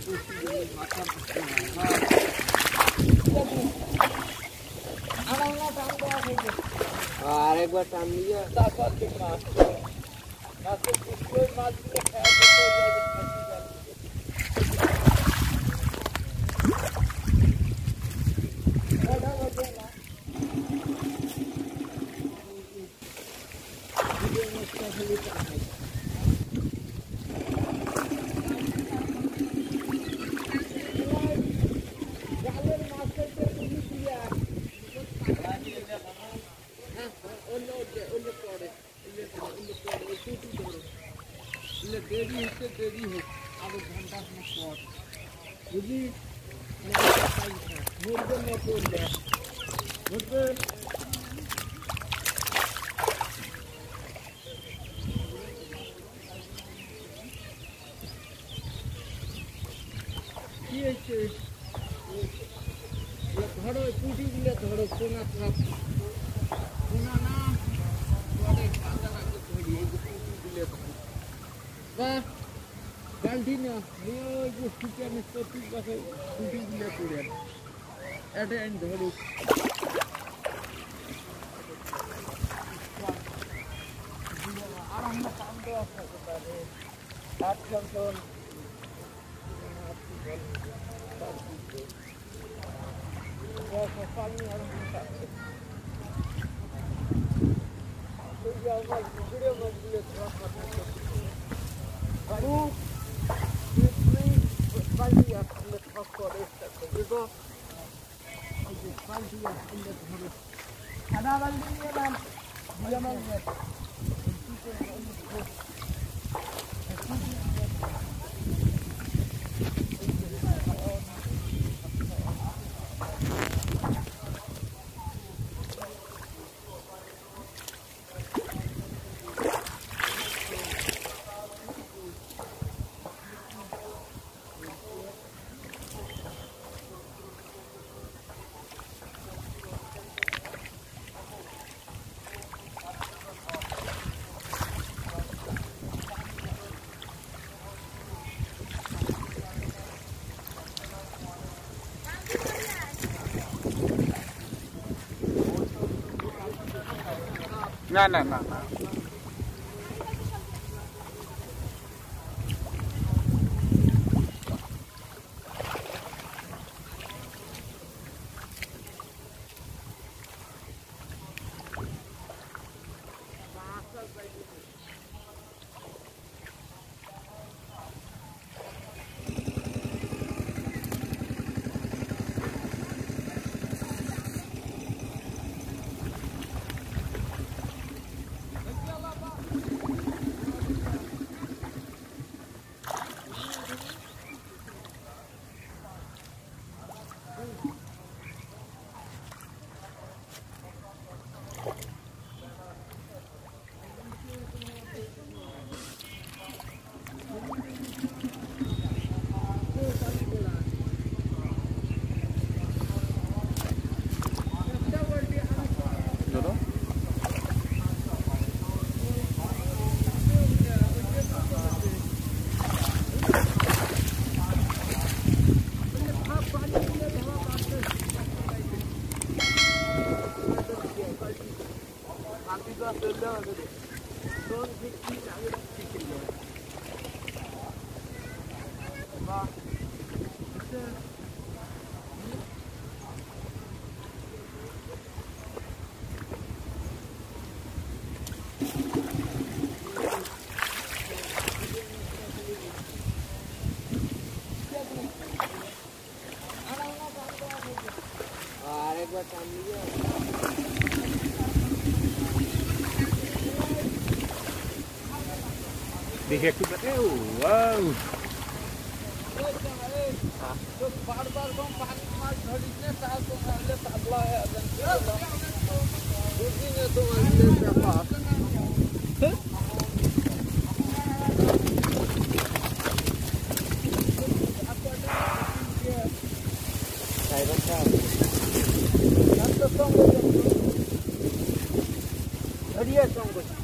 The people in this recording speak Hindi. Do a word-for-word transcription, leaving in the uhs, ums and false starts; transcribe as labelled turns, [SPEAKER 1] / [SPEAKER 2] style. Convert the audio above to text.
[SPEAKER 1] और एक बार टाइम लिया ताकत के मार ना तो कोई मार के खाया तो देरी है देरी है अब घंटा में शॉट बुझी मुर्गे में कोल ले मुर्गे ये है ये घड़ो टूटी दिले घड़ो कोना तरफ कोना ना बड़े काला के थोड़ी है टूटी दिले वाह कंटिन्यू ये जो स्पीकर में तो ठीक बात है टूटी दिले पूरे एट एंड धड़ो आराम में काम दो आपको बता दे हाथ कंट्रोल या पानी आराम में तो ये आवाज वीडियो में दिले थोड़ा करना Baru ini pagi ya untuk faktor itu juga pagi ya untuk harus ada bandingnya dan dia melihat ना ना ना ना देखिए एक तो वाओ तो बार बार हम पानी मार धड़ी ने साल को पहले अगला है अदन दूसरी ने तो अगले पे पास साइबर का तो संग धड़िया संग